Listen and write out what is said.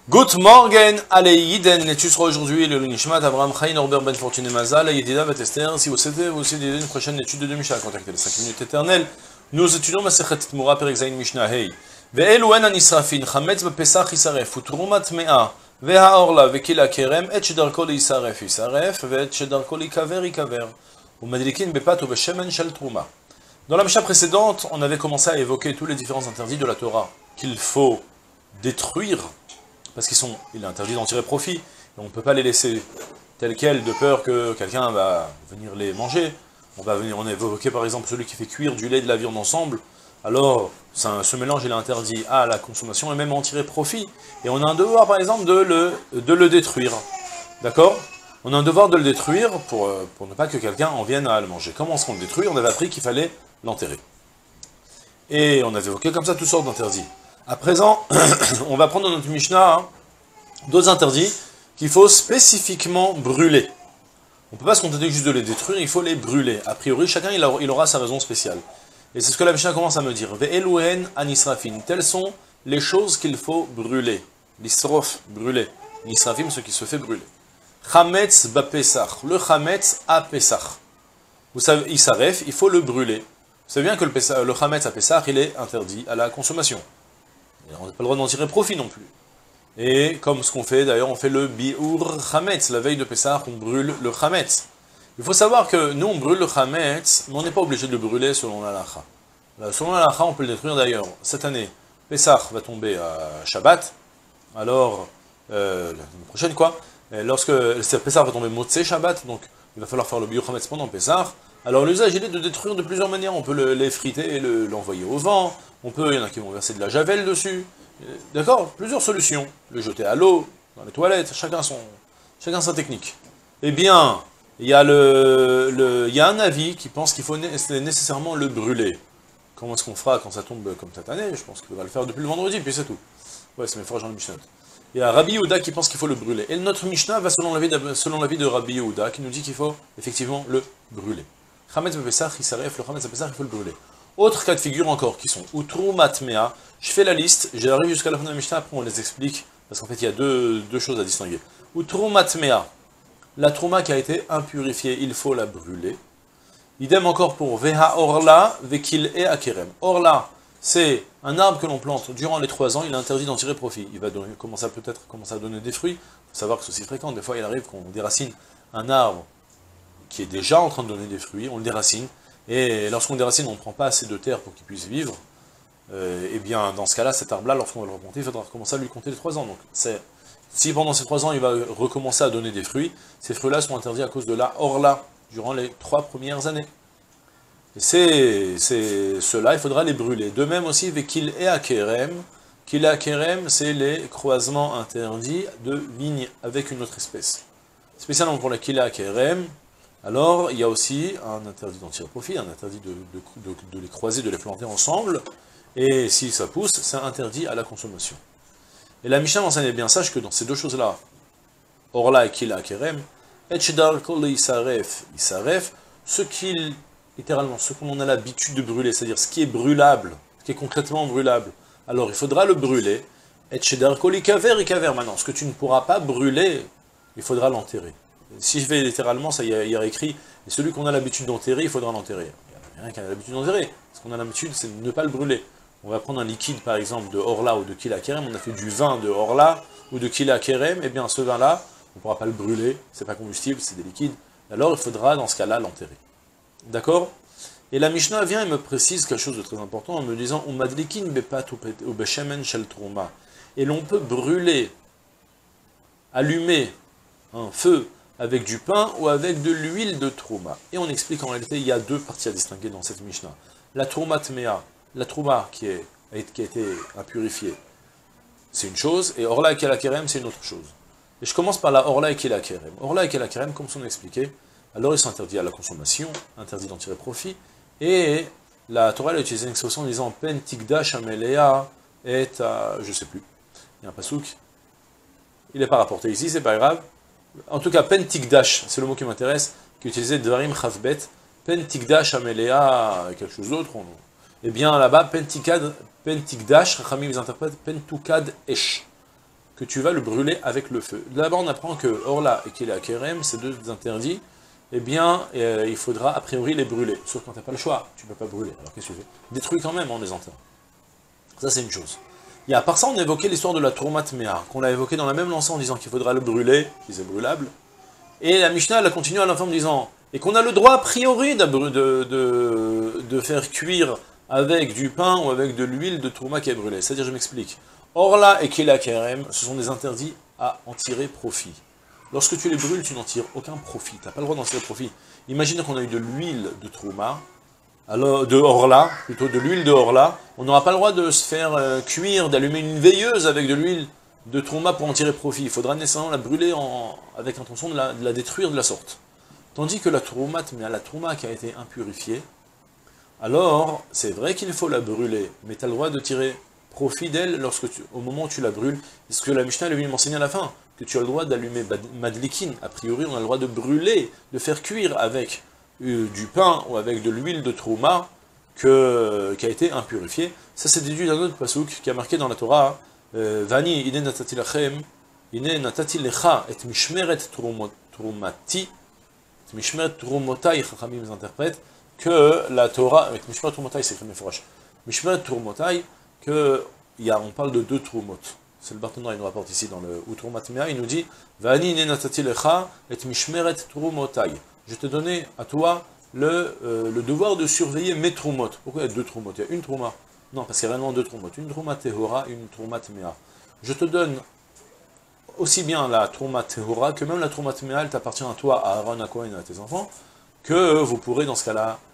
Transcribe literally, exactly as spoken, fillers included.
Good morning, allez Yiden, l'étude sera aujourd'hui le Nishmat, Abraham Chaim, Norbert Ben Fortuné Mazal, Yedida Vatester. Si vous souhaitez vous aussi une prochaine étude de Mishnah, contactez les cinq minutes éternelles. Nous étudions Masechet Tmura Perek Zayin Mishnah Hey. Ve'eluen anisrafin, chametz bepesach yisaref, utrumat mea, ve'haorla ve'kila kerem, et shedarko yisaref yisaref, ve'et shedarko yikaver yikaver, u'madlikin bepat ou be'shemen shel truma. Dans la Mishnah précédente, on avait commencé à évoquer tous les différents interdits de la Torah qu'il faut détruire, parce qu'ils sont, il est interdit d'en tirer profit, et on ne peut pas les laisser tels quels, de peur que quelqu'un va venir les manger. On va venir, on a évoqué par exemple celui qui fait cuire du lait et de la viande ensemble, alors un, ce mélange il est interdit à la consommation et même à en tirer profit, et on a un devoir par exemple de le, de le détruire, d'accord? On a un devoir de le détruire pour, pour ne pas que quelqu'un en vienne à le manger. Comment est-ce qu'on le détruit? On avait appris qu'il fallait l'enterrer. Et on avait évoqué comme ça toutes sortes d'interdits. À présent, on va prendre dans notre Mishnah hein, d'autres interdits qu'il faut spécifiquement brûler. On ne peut pas se contenter juste de les détruire, il faut les brûler. A priori, chacun il aura, il aura sa raison spéciale. Et c'est ce que la Mishnah commence à me dire. Ve'eluen anisrafin. Telles sont les choses qu'il faut brûler. L'isrof, brûler. Nisrafim, ce qui se fait brûler. Chametz bapesach. Le chametz à Pesach. Vous savez, isaref, il faut le brûler. Vous savez bien que le, Pesach, le chametz à Pesach, il est interdit à la consommation. On n'a pas le droit d'en tirer profit non plus. Et comme ce qu'on fait, d'ailleurs, on fait le bi'ur chametz. La veille de Pessah, on brûle le chametz. Il faut savoir que nous, on brûle le chametz, mais on n'est pas obligé de le brûler selon l'halakha. Selon l'halakha, on peut le détruire d'ailleurs. Cette année, Pessah va tomber à Shabbat. Alors, euh, l'année prochaine, quoi. Et lorsque Pessah va tomber Motzei Shabbat, donc il va falloir faire le bi'ur chametz pendant Pessah. Alors l'usage, il est de détruire de plusieurs manières. On peut l'effriter et l'envoyer au vent. On peut, il y en a qui vont verser de la javel dessus. D'accord? Plusieurs solutions. Le jeter à l'eau, dans les toilettes, chacun, son, chacun sa technique. Eh bien, il y, a le, le, il y a un avis qui pense qu'il faut nécessairement le brûler. Comment est-ce qu'on fera quand ça tombe comme cette année? Je pense qu'il va le faire depuis le vendredi, puis c'est tout. Ouais, c'est mes frères dans le Mishnah. Il y a Rabbi Yehuda qui pense qu'il faut le brûler. Et notre Mishnah va selon l'avis de, selon l'avis de Rabbi Yehuda, qui nous dit qu'il faut effectivement le brûler. Chametz bepesach, isaref, le chametz bepesach, il faut le brûler. Autres cas de figure encore qui sont utrumat mea. Je fais la liste, j'arrive jusqu'à la fin de la Mishnah, après on les explique, parce qu'en fait il y a deux, deux choses à distinguer. Utrumat mea, la trouma qui a été impurifiée, il faut la brûler. Idem encore pour veha orla, vekil e akerem. Orla, c'est un arbre que l'on plante durant les trois ans, il est interdit d'en tirer profit. Il va donner, commencer à peut-être commencer à donner des fruits. Il faut savoir que c'est aussi fréquent, des fois il arrive qu'on déracine un arbre qui est déjà en train de donner des fruits, on le déracine, et lorsqu'on déracine, on ne prend pas assez de terre pour qu'il puisse vivre. Euh, et bien, dans ce cas-là, cet arbre-là, lorsqu'on va le replanter, il faudra recommencer à lui compter les trois ans. Donc, si pendant ces trois ans, il va recommencer à donner des fruits, ces fruits-là sont interdits à cause de la orla, durant les trois premières années. Et c'est ceux-là, il faudra les brûler. De même aussi, vekil e akerem. Kil e akerem, c'est les croisements interdits de vignes avec une autre espèce. Spécialement pour les kil e akerem, alors, il y a aussi un interdit d'en tirer profit, un interdit de, de, de, de les croiser, de les planter ensemble, et si ça pousse, c'est interdit à la consommation. Et la Mishnah enseigne bien, sache que dans ces deux choses-là, Orla et Kila Kerem, et Shedar Kol Isaref, Isaref, ce qui, littéralement, ce qu'on a l'habitude de brûler, c'est-à-dire ce qui est brûlable, ce qui est concrètement brûlable, alors il faudra le brûler, et Shedar Kol Ikaver, Ikaver, maintenant, ce que tu ne pourras pas brûler, il faudra l'enterrer. Si je vais littéralement, ça y a écrit, et celui qu'on a l'habitude d'enterrer, il faudra l'enterrer. Il n'y a rien qu'on a l'habitude d'enterrer. Ce qu'on a l'habitude, c'est de ne pas le brûler. On va prendre un liquide, par exemple, de Orla ou de Kila Kerem, on a fait du vin de Orla ou de Kila Kerem, et bien ce vin-là, on ne pourra pas le brûler, c'est pas combustible, c'est des liquides. Alors il faudra, dans ce cas-là, l'enterrer. D'accord? Et la Mishnah vient et me précise quelque chose de très important en me disant « Umadlikin bepat ou beshemen shel truma » et l'on peut brûler, allumer un feu avec du pain ou avec de l'huile de trouma. Et on explique en réalité, il y a deux parties à distinguer dans cette Mishnah. La trouma tmea, la trouma qui, est, qui a été impurifiée, c'est une chose, et orla et kela kerem, c'est une autre chose. Et je commence par la orla et kela kerem. Orla et kela kerem, comme on a expliqué, alors ils sont interdits à la consommation, interdits d'en tirer profit, et la Torah a utilisé une expression en disant pen tikdash amelea et à, je sais plus, il y a un pasouk, il n'est pas rapporté ici, c'est pas grave. En tout cas, pen tikdash, c'est le mot qui m'intéresse, qui utilisait dvarim chavbet, pen tikdash amelea, quelque chose d'autre. On... Eh bien là-bas, pen tikdash, Rachamim ils interprètent pen tukad esh. que tu vas le brûler avec le feu. D'abord, on apprend que Orla et Kela Kerem, ces deux interdits, eh bien, euh, il faudra a priori les brûler. Sauf quand tu n'as pas le choix, tu ne peux pas brûler. Alors qu'est-ce que tu fais? Détruis quand même en les enterrant. Ça, c'est une chose. Et à part ça, on a évoqué l'histoire de la Troumat Mea, qu'on l'a évoqué dans la même lancée en disant qu'il faudra le brûler, si c'est brûlable. Et la Mishnah, elle a continué à la fin en disant, et qu'on a le droit a priori de, de, de, de faire cuire avec du pain ou avec de l'huile de Trouma qui est brûlée. C'est-à-dire, je m'explique. Orla et Kela Kerem, ce sont des interdits à en tirer profit. Lorsque tu les brûles, tu n'en tires aucun profit. Tu n'as pas le droit d'en tirer profit. Imagine qu'on a eu de l'huile de Trouma, alors de Orla, plutôt de l'huile de Orla, on n'aura pas le droit de se faire euh, cuire, d'allumer une veilleuse avec de l'huile de Trouma pour en tirer profit. Il faudra nécessairement la brûler en, avec intention de la, de la détruire de la sorte. Tandis que la Trouma, mais la Trouma qui a été impurifiée, alors c'est vrai qu'il faut la brûler, mais tu as le droit de tirer profit d'elle lorsque tu, au moment où tu la brûles. C'est ce que la Mishnah lui m'enseigne à la fin, que tu as le droit d'allumer Madlikin. A priori, on a le droit de brûler, de faire cuire avec du pain ou avec de l'huile de Trouma que, qui a été impurifiée. Ça c'est déduit d'un autre pasouk qui a marqué dans la Torah, Vani ine natati lachem, ine natati lecha et mishmeret trumati, et mishmeret trumotai, chachamim interprètent, que la Torah, avec mishmeret trumotai c'est écrit méfourache, mishmeret trumotai, que, il y a, on parle de deux trumot. C'est le Barthénora, il nous rapporte ici dans le Outrumat Mea, il nous dit, Vani ine natati lecha et mishmeret trumotai. Je t'ai donné à toi le, euh, le devoir de surveiller mes trumot. Pourquoi il y a deux trumot? Il y a une trouma. Non, parce qu'il y a réellement deux trumot. Une trouma tehora et une trouma mea. Je te donne aussi bien la trouma tehora que même la trouma mea, elle t'appartient à toi, à Aaron, à Cohen et à tes enfants, que vous pourrez dans ce cas-là